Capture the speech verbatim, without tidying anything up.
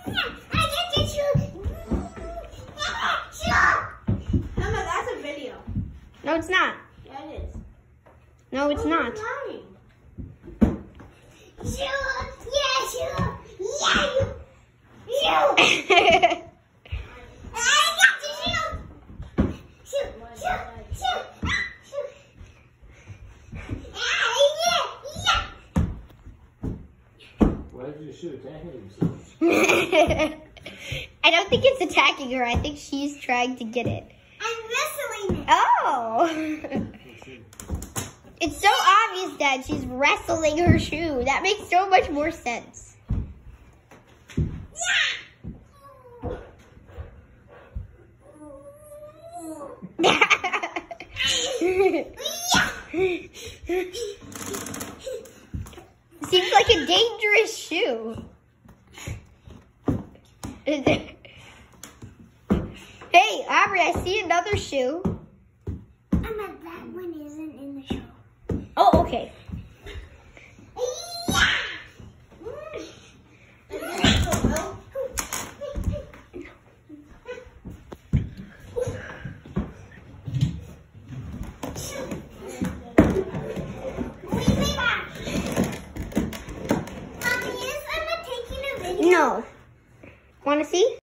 I get your shoe. Mama, that's a video. No, it's not. Yeah, it is. No, it's Oh, not. Shoe. Yeah, shoe. Yeah, you. Shoe. I got your shoe. Shoe, shoe, shoe. Shoe. Ah, yeah, yeah. Why did your shoe attacking himself? I don't think it's attacking her. I think she's trying to get it. I'm wrestling it. Oh! It's so obvious, Dad. She's wrestling her shoe. That makes so much more sense. Seems like a dangerous shoe. Hey, Aubrey, I see another shoe.